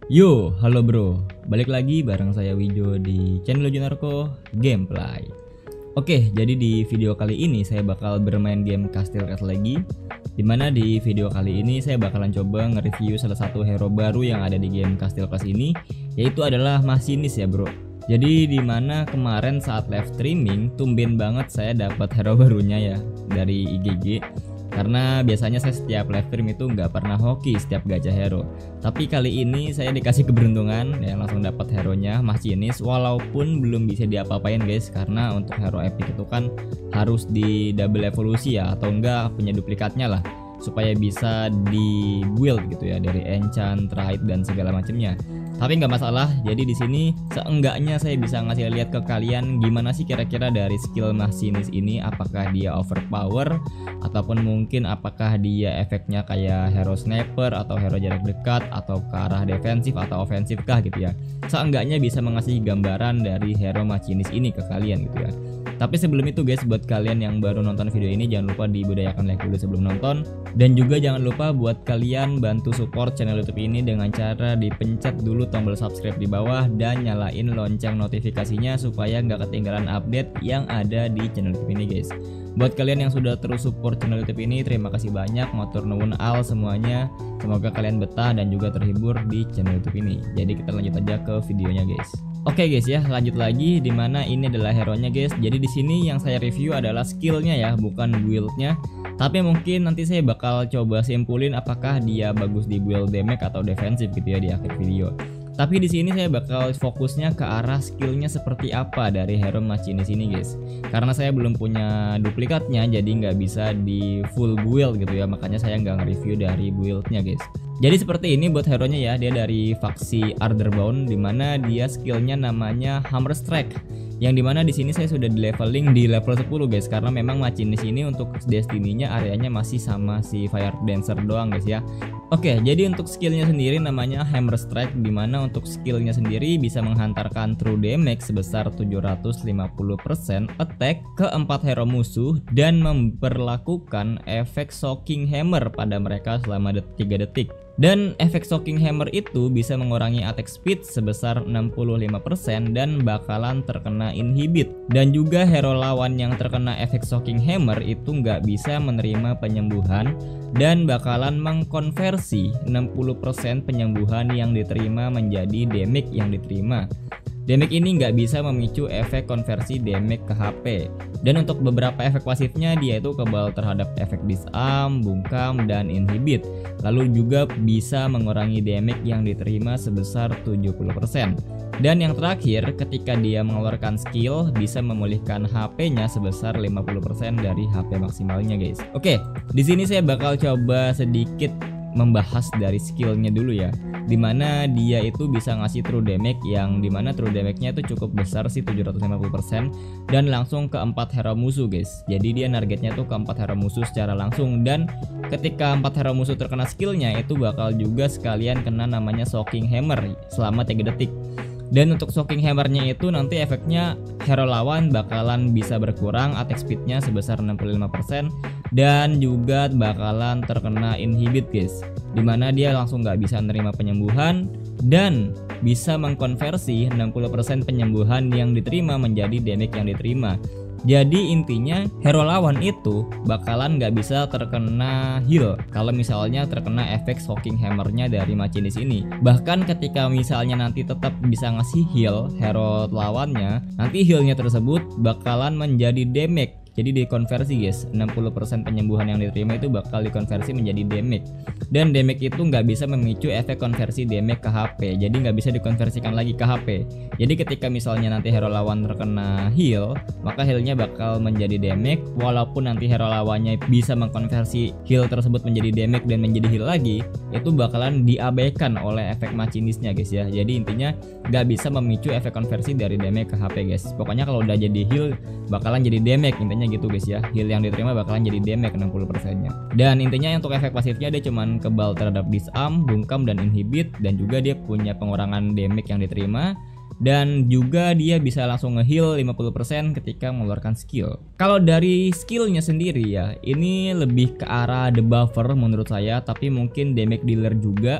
Yo, halo bro, balik lagi bareng saya Wijo di channel Junarko Gameplay. Oke, jadi di video kali ini saya bakal bermain game Castle Clash lagi. Dimana di video kali ini saya bakalan coba nge-review salah satu hero baru yang ada di game Castle Clash ini, yaitu adalah Masinis ya bro. Jadi dimana kemarin saat live streaming tumben banget saya dapat hero barunya ya dari IGG. Karena biasanya saya setiap live stream itu nggak pernah hoki setiap gajah hero. Tapi kali ini saya dikasih keberuntungan yang langsung dapat hero-nya Masinis, walaupun belum bisa diapa-apain guys, karena untuk hero epic itu kan harus di double evolusi ya, atau enggak punya duplikatnya lah, supaya bisa di build gitu ya dari enchant, raid dan segala macamnya. Tapi nggak masalah. Jadi di sini seenggaknya saya bisa ngasih lihat ke kalian gimana sih kira-kira dari skill Masinis ini, apakah dia overpower ataupun mungkin apakah dia efeknya kayak hero sniper atau hero jarak dekat atau ke arah defensif atau ofensif kah gitu ya. Seenggaknya bisa mengasih gambaran dari hero Masinis ini ke kalian gitu ya. Tapi sebelum itu guys, buat kalian yang baru nonton video ini jangan lupa dibudayakan like dulu sebelum nonton. Dan juga jangan lupa buat kalian bantu support channel YouTube ini dengan cara dipencet dulu tombol subscribe di bawah dan nyalain lonceng notifikasinya supaya nggak ketinggalan update yang ada di channel YouTube ini guys. Buat kalian yang sudah terus support channel YouTube ini, terima kasih banyak, matur nuwun al semuanya. Semoga kalian betah dan juga terhibur di channel YouTube ini. Jadi kita lanjut aja ke videonya guys. Oke guys ya, lanjut lagi, dimana ini adalah hero-nya guys. Jadi di sini yang saya review adalah skillnya ya, bukan build-nya. Tapi mungkin nanti saya bakal coba simpulin apakah dia bagus di build damage atau defensif gitu ya di akhir video. Tapi di sini saya bakal fokusnya ke arah skillnya seperti apa dari hero Masinis ini guys. Karena saya belum punya duplikatnya, jadi nggak bisa di full build gitu ya. Makanya saya nggak nge-review dari build-nya guys. Jadi seperti ini buat hero-nya ya, dia dari faksi Arderbound, dimana dia skillnya namanya Hammer Strike. Yang dimana di sini saya sudah di leveling di level 10 guys, karena memang Masinis ini untuk destininya areanya masih sama si Fire Dancer doang guys ya. Oke, jadi untuk skillnya sendiri namanya Hammer Strike, dimana untuk skillnya sendiri bisa menghantarkan true damage sebesar 750% attack ke 4 hero musuh dan memperlakukan efek Shocking Hammer pada mereka selama 3 detik. Dan efek Shocking Hammer itu bisa mengurangi attack speed sebesar 65% dan bakalan terkena inhibit. Dan juga hero lawan yang terkena efek Shocking Hammer itu nggak bisa menerima penyembuhan dan bakalan mengkonversi 60% penyembuhan yang diterima menjadi damage yang diterima. Damage ini nggak bisa memicu efek konversi damage ke HP. Dan untuk beberapa efek pasifnya dia itu kebal terhadap efek disarm, bungkam, dan inhibit. Lalu juga bisa mengurangi damage yang diterima sebesar 70%. Dan yang terakhir, ketika dia mengeluarkan skill bisa memulihkan HP-nya sebesar 50% dari HP maksimalnya guys. Oke, di sini saya bakal coba sedikit membahas dari skillnya dulu ya, dimana dia itu bisa ngasih true damage, yang dimana true damage-nya itu cukup besar sih, 750%, dan langsung ke 4 hero musuh guys. Jadi dia targetnya tuh ke 4 hero musuh secara langsung, dan ketika 4 hero musuh terkena skillnya itu bakal juga sekalian kena namanya Shocking Hammer selama 3 detik. Dan untuk Shocking Hammer-nya itu nanti efeknya hero lawan bakalan bisa berkurang attack speed-nya sebesar 65% dan juga bakalan terkena inhibit guys, dimana dia langsung nggak bisa menerima penyembuhan dan bisa mengkonversi 60% penyembuhan yang diterima menjadi damage yang diterima. Jadi intinya hero lawan itu bakalan nggak bisa terkena heal kalau misalnya terkena efek Shocking Hammer-nya dari Masinis ini. Bahkan ketika misalnya nanti tetap bisa ngasih heal hero lawannya, nanti healnya tersebut bakalan menjadi damage. Jadi dikonversi guys, 60% penyembuhan yang diterima itu bakal dikonversi menjadi damage. Dan damage itu nggak bisa memicu efek konversi damage ke HP, jadi nggak bisa dikonversikan lagi ke HP. Jadi ketika misalnya nanti hero lawan terkena heal, maka healnya bakal menjadi damage. Walaupun nanti hero lawannya bisa mengkonversi heal tersebut menjadi damage dan menjadi heal lagi, itu bakalan diabaikan oleh efek Masinisnya guys ya. Jadi intinya nggak bisa memicu efek konversi dari damage ke HP guys. Pokoknya kalau udah jadi heal bakalan jadi damage, intinya gitu guys ya. Heal yang diterima bakalan jadi damage 60% nya. Dan intinya untuk efek pasifnya dia cuman kebal terhadap disarm, bungkam, dan inhibit. Dan juga dia punya pengurangan damage yang diterima. Dan juga dia bisa langsung nge-heal 50% ketika mengeluarkan skill. Kalau dari skillnya sendiri ya, ini lebih ke arah debuffer menurut saya, tapi mungkin damage dealer juga.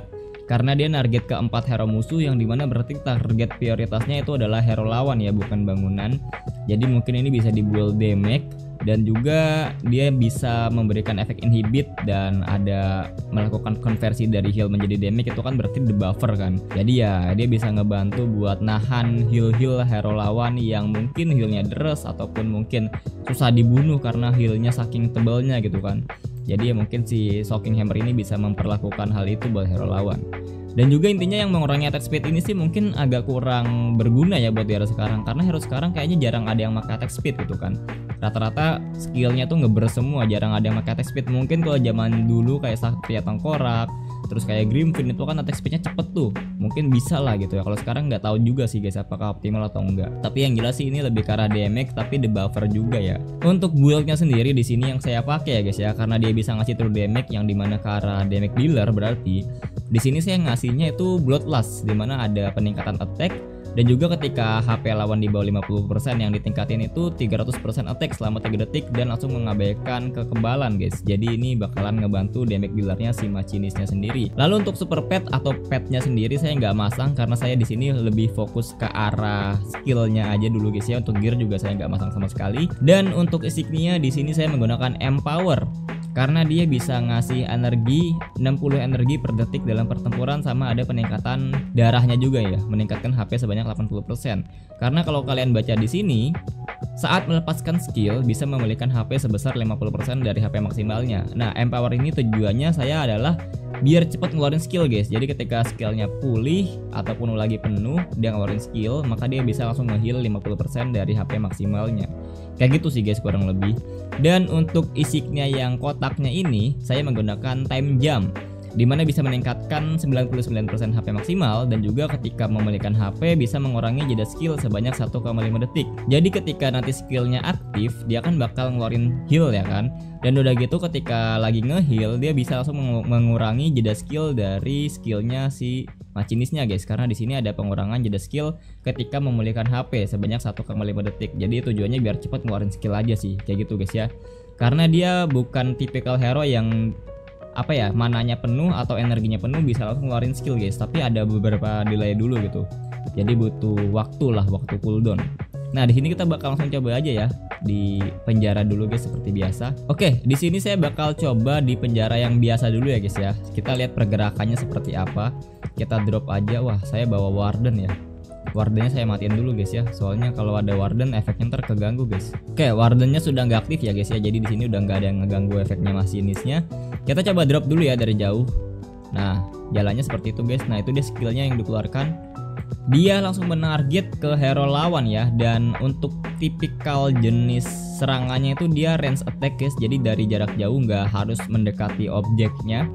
karena dia target ke 4 hero musuh, yang dimana berarti target prioritasnya itu adalah hero lawan ya, bukan bangunan. Jadi mungkin ini bisa dibuild damage, dan juga dia bisa memberikan efek inhibit dan ada melakukan konversi dari heal menjadi damage, itu kan berarti debuffer kan. Jadi ya dia bisa ngebantu buat nahan heal hero lawan yang mungkin healnya deres ataupun mungkin susah dibunuh karena healnya saking tebalnya gitu kan. Jadi ya mungkin si Shocking Hammer ini bisa memperlakukan hal itu buat hero lawan. Dan juga intinya yang mengurangi attack speed ini sih mungkin agak kurang berguna ya buat hero sekarang, karena hero sekarang kayaknya jarang ada yang pakai attack speed gitu kan. Rata-rata skillnya tuh ngeburst semua, jarang ada yang pakai attack speed. Mungkin kalau zaman dulu kayak Satria Tengkorak, terus kayak Grimfin itu kan attack speednya cepet tuh, mungkin bisa lah gitu ya. Kalau sekarang nggak tahu juga sih guys apakah optimal atau enggak. Tapi yang jelas sih ini lebih ke arah damage tapi debuffer juga ya. Untuk buildnya sendiri di sini yang saya pakai ya guys ya, karena dia bisa ngasih true damage yang dimana ke arah damage dealer, berarti di sini saya ngasihnya itu Bloodlust, dimana ada peningkatan attack. Dan juga ketika HP lawan di bawah 50% yang ditingkatin itu 300% attack selama 3 detik dan langsung mengabaikan kekebalan guys. Jadi ini bakalan ngebantu damage dealernya si machinisnya sendiri. Lalu untuk super pet atau petnya sendiri saya nggak masang karena saya di sini lebih fokus ke arah skillnya aja dulu guys ya. Untuk gear juga saya nggak masang sama sekali. Dan untuk insignia di sini saya menggunakan Empower, karena dia bisa ngasih energi 60 energi per detik dalam pertempuran, sama ada peningkatan darahnya juga ya, meningkatkan HP sebanyak 80%. Karena kalau kalian baca di sini, saat melepaskan skill bisa memulihkan HP sebesar 50% dari HP maksimalnya. Nah, Empower ini tujuannya saya adalah biar cepat ngeluarin skill guys. Jadi ketika skillnya pulih ataupun lagi penuh dia ngeluarin skill, maka dia bisa langsung nge-heal 50% dari HP maksimalnya. Kayak gitu sih guys kurang lebih. Dan untuk isiknya yang kotaknya ini saya menggunakan time jump, dimana bisa meningkatkan 99% HP maksimal, dan juga ketika memulihkan HP bisa mengurangi jeda skill sebanyak 1,5 detik. Jadi ketika nanti skillnya aktif dia kan bakal ngeluarin heal ya kan. Dan udah gitu ketika lagi nge-heal dia bisa langsung mengurangi jeda skill dari skillnya si machinisnya guys, karena di sini ada pengurangan jeda skill ketika memulihkan HP sebanyak 1,5 detik. Jadi tujuannya biar cepat ngeluarin skill aja sih, kayak gitu guys ya. Karena dia bukan tipikal hero yang apa ya, mananya penuh atau energinya penuh bisa langsung ngeluarin skill guys, tapi ada beberapa delay dulu gitu. Jadi butuh waktu lah, waktu cooldown. Nah, di sini kita bakal langsung coba aja ya di penjara dulu guys seperti biasa. Oke, di sini saya bakal coba di penjara yang biasa dulu ya guys ya. Kita lihat pergerakannya seperti apa. Kita drop aja. Wah, saya bawa Warden ya. Wardennya saya matiin dulu guys ya. Soalnya kalau ada Warden efeknya ntar keganggu guys. Oke, Wardennya sudah nggak aktif ya guys ya. Jadi di sini udah nggak ada yang ngeganggu efeknya machinisnya. Kita coba drop dulu ya dari jauh. Nah, jalannya seperti itu guys. Nah, itu dia skillnya yang dikeluarkan. Dia langsung menarget ke hero lawan ya. Dan untuk tipikal jenis serangannya itu dia range attack guys. Jadi dari jarak jauh, nggak harus mendekati objeknya.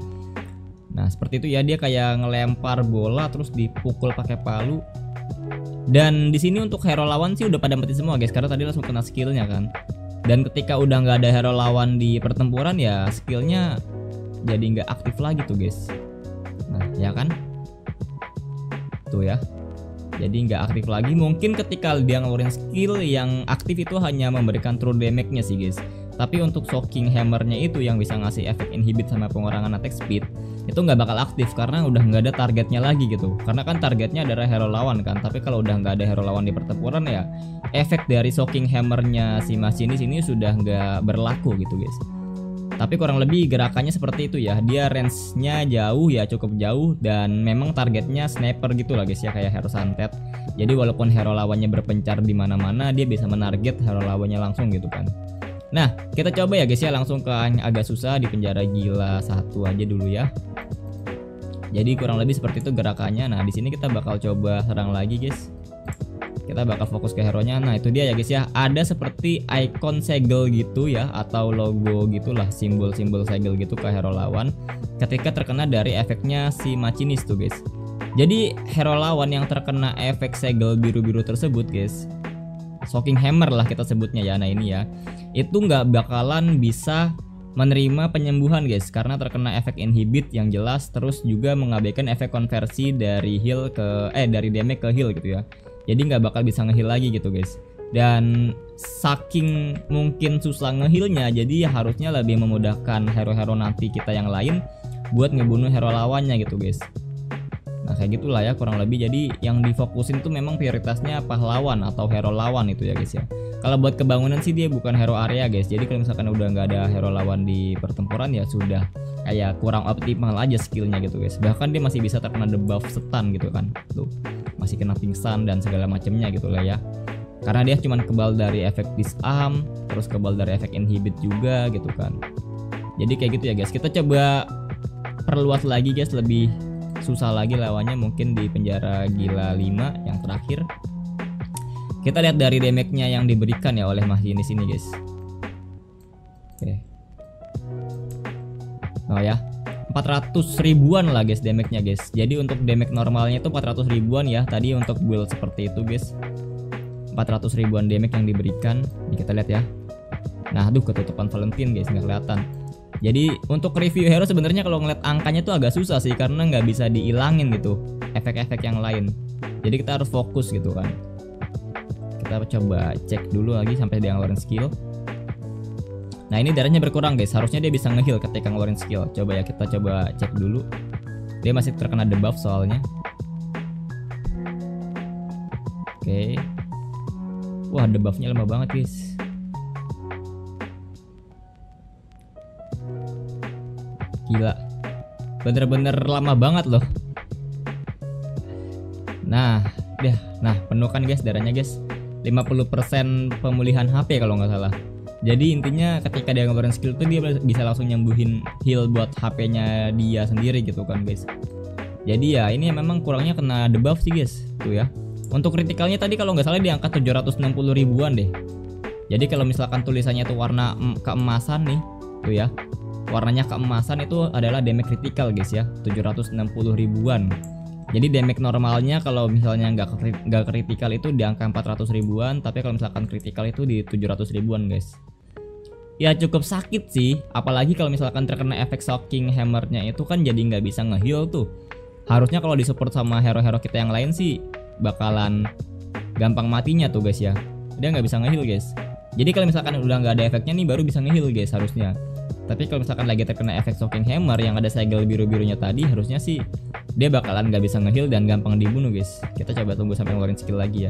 Nah seperti itu ya, dia kayak ngelempar bola terus dipukul pakai palu. Dan di sini untuk hero lawan sih udah pada mati semua guys, karena tadi langsung kena skillnya kan. Dan ketika udah nggak ada hero lawan di pertempuran ya skillnya jadi nggak aktif lagi tuh guys. Nah ya kan, tuh ya, jadi nggak aktif lagi. Mungkin ketika dia ngeluarin skill yang aktif itu hanya memberikan true damage-nya sih guys. Tapi untuk Shocking Hammer-nya itu yang bisa ngasih efek inhibit sama pengurangan attack speed itu nggak bakal aktif karena udah nggak ada targetnya lagi gitu. Karena kan targetnya adalah hero lawan kan. Tapi kalau udah nggak ada hero lawan di pertempuran ya efek dari Shocking Hammer-nya si machinis ini sudah nggak berlaku gitu guys. Tapi kurang lebih gerakannya seperti itu ya. Dia range-nya jauh ya, cukup jauh, dan memang targetnya sniper gitu lah guys ya, kayak hero santet. Jadi walaupun hero lawannya berpencar di mana-mana, dia bisa menarget hero lawannya langsung gitu kan. Nah, kita coba ya guys ya, langsung ke yang agak susah di penjara gila 1 aja dulu ya. Jadi kurang lebih seperti itu gerakannya. Nah, di sini kita bakal coba serang lagi guys. Kita bakal fokus ke hero-nya. Nah, itu dia ya guys ya. Ada seperti icon segel gitu ya, atau logo gitulah, simbol-simbol segel gitu ke hero lawan ketika terkena dari efeknya si machinis tuh guys. Jadi hero lawan yang terkena efek segel biru-biru tersebut guys, Shocking Hammer lah kita sebutnya ya. Nah ini ya, itu nggak bakalan bisa menerima penyembuhan guys, karena terkena efek inhibit yang jelas, terus juga mengabaikan efek konversi dari heal ke dari damage ke heal gitu ya. Jadi nggak bakal bisa ngeheal lagi gitu guys. Dan saking mungkin susah ngehealnya, jadi harusnya lebih memudahkan hero-hero nanti kita yang lain buat ngebunuh hero lawannya gitu guys. Nah kayak gitulah ya kurang lebih. Jadi yang difokusin tuh memang prioritasnya pahlawan atau hero lawan itu ya guys ya. Kalau buat kebangunan sih dia bukan hero area guys. Jadi kalau misalkan udah nggak ada hero lawan di pertempuran ya sudah kayak kurang optimal aja skillnya gitu guys. Bahkan dia masih bisa terkena debuff stun gitu kan. Tuh masih kena pingsan dan segala macamnya gitu lah ya. Karena dia cuman kebal dari efek disarm, terus kebal dari efek inhibit juga gitu kan. Jadi kayak gitu ya guys. Kita coba perluas lagi guys, lebih susah lagi lawannya mungkin di penjara gila 5 yang terakhir. Kita lihat dari damage-nya yang diberikan ya oleh Mahinis ini guys. Oke. Oh ya, 400 ribuan lah guys damage-nya guys. Jadi untuk damage normalnya itu 400 ribuan ya. Tadi untuk build seperti itu guys, 400 ribuan damage yang diberikan. Ini kita lihat ya. Nah, aduh ketutupan Valentine guys, nggak kelihatan. Jadi untuk review hero sebenarnya kalau ngeliat angkanya tuh agak susah sih, karena nggak bisa diilangin gitu efek-efek yang lain. Jadi kita harus fokus gitu kan. Kita coba cek dulu lagi sampai dia ngeluarin skill. Nah ini darahnya berkurang guys, harusnya dia bisa ngeheal ketika ngeluarin skill. Coba ya kita coba cek dulu. Dia masih terkena debuff soalnya. Oke. Wah debuffnya lama banget guys. Gila, bener-bener lama banget loh. Nah, penuh kan guys darahnya guys. 50% pemulihan HP kalau nggak salah. Jadi intinya ketika dia ngeluarin skill tuh dia bisa langsung nyembuhin heal buat HP-nya dia sendiri gitu kan guys. Jadi ya ini memang kurangnya kena debuff sih guys. Tuh ya. Untuk kritikalnya tadi kalau nggak salah di angka 760 ribuan deh. Jadi kalau misalkan tulisannya tuh warna keemasan nih, tuh ya. Warnanya keemasan itu adalah damage critical guys ya, 760 ribuan. Jadi damage normalnya kalau misalnya nggak critical itu di angka 400 ribuan, tapi kalau misalkan critical itu di 700 ribuan guys. Ya cukup sakit sih, apalagi kalau misalkan terkena efek shocking hammernya itu kan jadi nggak bisa ngeheal tuh. Harusnya kalau disupport sama hero-hero kita yang lain sih bakalan gampang matinya tuh guys ya. Dia nggak bisa ngeheal guys. Jadi kalau misalkan udah nggak ada efeknya nih baru bisa ngeheal guys harusnya. Tapi kalau misalkan lagi terkena efek shocking hammer yang ada segel biru-birunya tadi, harusnya sih dia bakalan nggak bisa ngeheal dan gampang dibunuh guys. Kita coba tunggu sampai ngeluarin skill lagi ya.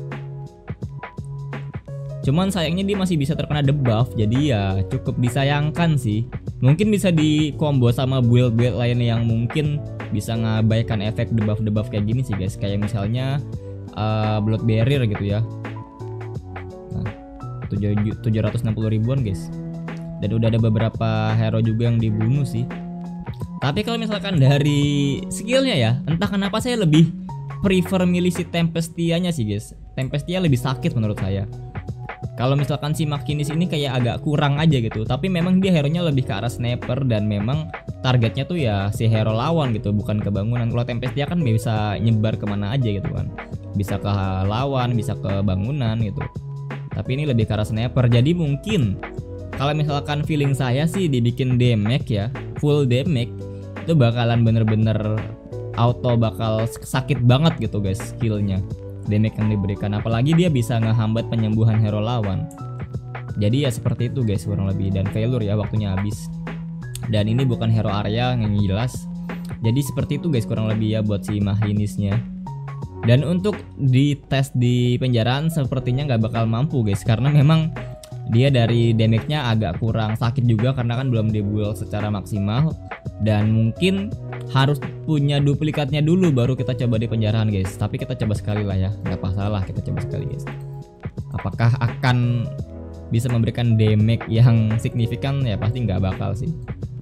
Cuman sayangnya dia masih bisa terkena debuff, jadi ya cukup disayangkan sih. Mungkin bisa di combo sama build-build lain yang mungkin bisa ngabaikan efek debuff-debuff kayak gini sih guys. Kayak misalnya Blood Barrier gitu ya. Nah, 760 ribuan guys. Dan udah ada beberapa hero juga yang dibunuh sih. Tapi kalau misalkan dari skillnya ya, entah kenapa saya lebih prefer milih si Tempestia-nya sih guys. Tempestia lebih sakit menurut saya. Kalau misalkan si Makinis ini kayak agak kurang aja gitu. Tapi memang dia hero-nya lebih ke arah sniper dan memang targetnya tuh ya si hero lawan gitu, bukan ke bangunan. Kalau Tempestia kan bisa nyebar kemana aja gitu kan. Bisa ke lawan, bisa ke bangunan gitu. Tapi ini lebih ke arah sniper. Jadi mungkin kalau misalkan feeling saya sih dibikin damage ya, full damage, itu bakalan bener-bener auto bakal sakit banget gitu guys skillnya, damage yang diberikan. Apalagi dia bisa ngehambat penyembuhan hero lawan. Jadi ya seperti itu guys kurang lebih. Dan failure ya, waktunya habis. Dan ini bukan hero area yang jelas. Jadi seperti itu guys kurang lebih ya buat si Mahinisnya. Dan untuk dites di penjaraan sepertinya nggak bakal mampu guys, karena memang dia dari damage-nya agak kurang, sakit juga karena kan belum di-build secara maksimal. Dan mungkin harus punya duplikatnya dulu baru kita coba di penjarahan guys. Tapi kita coba sekali lah ya, nggak masalah kita coba sekali guys. Apakah akan bisa memberikan damage yang signifikan? Ya pasti nggak bakal sih.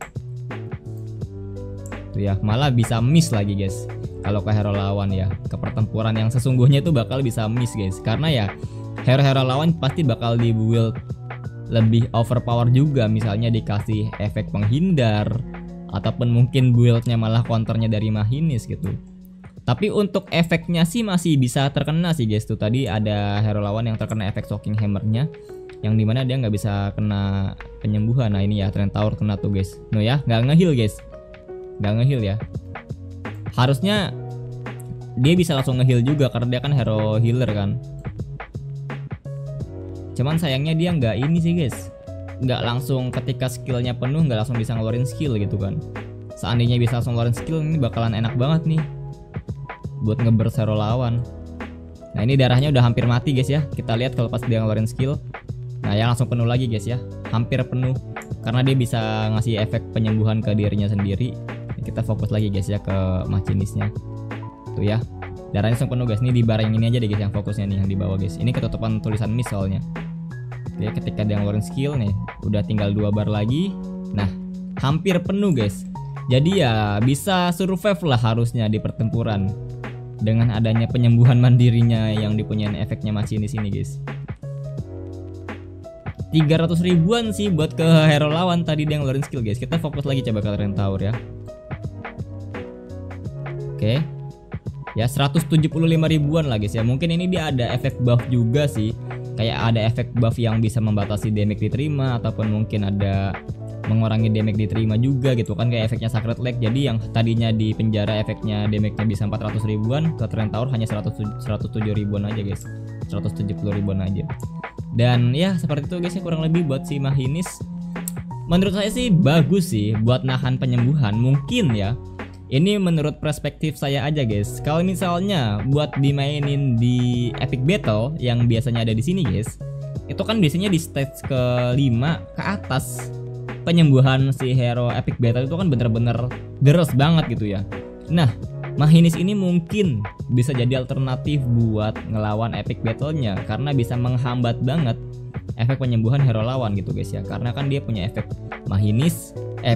Tuh ya, malah bisa miss lagi guys. Kalau ke hero lawan ya, ke pertempuran yang sesungguhnya itu bakal bisa miss guys. Karena ya hero-hero lawan pasti bakal di-build lebih overpower juga, misalnya dikasih efek penghindar ataupun mungkin buildnya malah counternya dari Mahinis gitu. Tapi untuk efeknya sih masih bisa terkena sih guys. Tuh tadi ada hero lawan yang terkena efek shocking hammernya, yang dimana dia nggak bisa kena penyembuhan. Nah ini ya Trent Tower kena tuh guys. No ya, nggak ngeheal guys, nggak ngeheal ya. Harusnya dia bisa langsung ngeheal juga karena dia kan hero healer kan. Cuman sayangnya dia nggak ini sih guys, nggak langsung ketika skillnya penuh nggak langsung bisa ngeluarin skill gitu kan. Seandainya bisa langsung ngeluarin skill ini bakalan enak banget nih. buat ngeburst hero lawan. Nah ini darahnya udah hampir mati guys ya. Kita lihat kalau pas dia ngeluarin skill. Nah ya langsung penuh lagi guys ya, hampir penuh. Karena dia bisa ngasih efek penyembuhan ke dirinya sendiri. Kita fokus lagi guys ya ke machinisnya. Tuh ya, darahnya langsung penuh guys. Ini di bar yang ini aja deh guys yang fokusnya nih, yang di bawah guys. Ini ketutupan tulisan miss soalnya. Oke, ketika dia ngeluarin skill nih, udah tinggal 2 bar lagi. Nah, hampir penuh guys. Jadi ya bisa survive lah harusnya di pertempuran dengan adanya penyembuhan mandirinya yang dipunyain efeknya machinis ini guys. 300 ribuan sih buat ke hero lawan tadi dia ngeluarin skill guys. Kita fokus lagi coba ke Rentaur ya. Oke. Ya 175 ribuan lah guys ya. Mungkin ini dia ada efek buff juga sih. Kayak ada efek buff yang bisa membatasi damage diterima, ataupun mungkin ada mengurangi damage diterima juga gitu kan, kayak efeknya Sacred Leg. Jadi yang tadinya di penjara efeknya damage-nya bisa 400 ribuan, ke Rentaur hanya 107 ribuan aja guys. 170 ribuan aja. Dan ya seperti itu guys ya kurang lebih buat si Machinis. Menurut saya sih bagus sih buat nahan penyembuhan. Mungkin ya ini menurut perspektif saya aja guys. Kalau misalnya buat dimainin di Epic Battle yang biasanya ada di sini guys, itu kan biasanya di stage ke-5 ke atas penyembuhan si hero Epic Battle itu kan bener-bener deres banget gitu ya. Nah, Machinis ini mungkin bisa jadi alternatif buat ngelawan Epic Battle-nya karena bisa menghambat banget efek penyembuhan hero lawan gitu guys ya. Karena kan dia punya efek Machinis,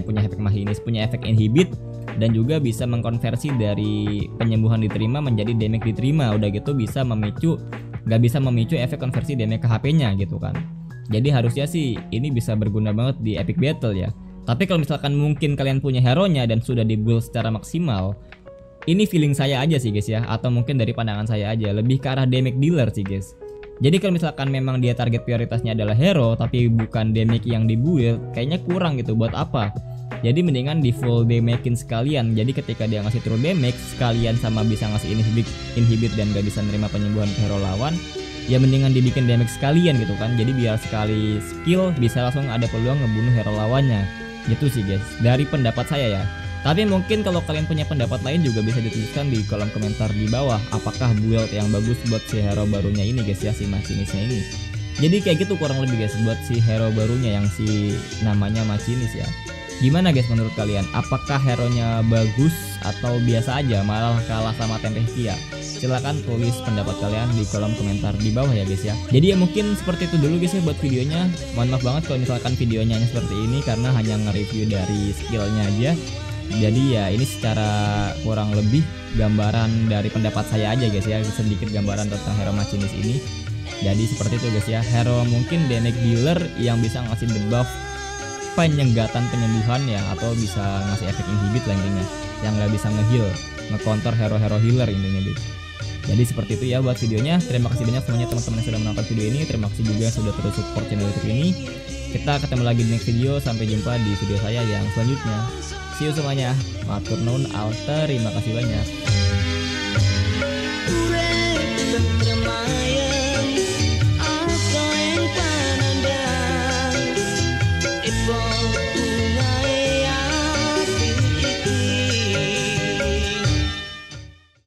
punya efek inhibit, dan juga bisa mengkonversi dari penyembuhan diterima menjadi damage diterima. Udah gitu bisa memicu, nggak bisa memicu efek konversi damage ke HP-nya gitu kan. Jadi harusnya sih ini bisa berguna banget di Epic Battle ya. Tapi kalau misalkan mungkin kalian punya hero-nya dan sudah di-build secara maksimal, ini feeling saya aja sih guys ya, atau mungkin dari pandangan saya aja, lebih ke arah damage dealer sih guys. Jadi kalau misalkan memang dia target prioritasnya adalah hero tapi bukan damage yang di-build, kayaknya kurang gitu. Buat apa? Jadi mendingan di full damagein sekalian. Jadi ketika dia ngasih true damage sekalian sama bisa ngasih inhibit dan gak bisa nerima penyembuhan ke hero lawan, ya mendingan dibikin damage sekalian gitu kan. Jadi biar sekali skill bisa langsung ada peluang ngebunuh hero lawannya. Gitu sih guys, dari pendapat saya ya. Tapi mungkin kalau kalian punya pendapat lain juga bisa dituliskan di kolom komentar di bawah. Apakah build yang bagus buat si hero barunya ini guys ya, si Machinisnya ini. Jadi kayak gitu kurang lebih guys buat si hero barunya yang si namanya Machinis ya. Gimana guys menurut kalian? Apakah hero-nya bagus atau biasa aja, malah kalah sama Tempestia? Silahkan tulis pendapat kalian di kolom komentar di bawah ya guys ya. Jadi ya mungkin seperti itu dulu guys ya buat videonya. Mohon maaf banget kalau misalkan videonya hanya seperti ini karena hanya nge-review dari skillnya aja. Jadi ya ini secara kurang lebih gambaran dari pendapat saya aja guys ya, sedikit gambaran tentang hero Machinis ini. Jadi seperti itu guys ya, hero mungkin damage dealer yang bisa ngasih debuff penyenggatan penyembuhan ya, atau bisa ngasih efek inhibit lah intinya, yang nggak bisa nge-heal, nge-counter hero-hero healer intinya guys. Jadi seperti itu ya buat videonya. Terima kasih banyak semuanya teman-teman yang sudah menonton video ini. Terima kasih juga yang sudah terus support channel YouTube ini. Kita ketemu lagi di next video. Sampai jumpa di video saya yang selanjutnya. See you semuanya. Matur nuwun, terima kasih banyak.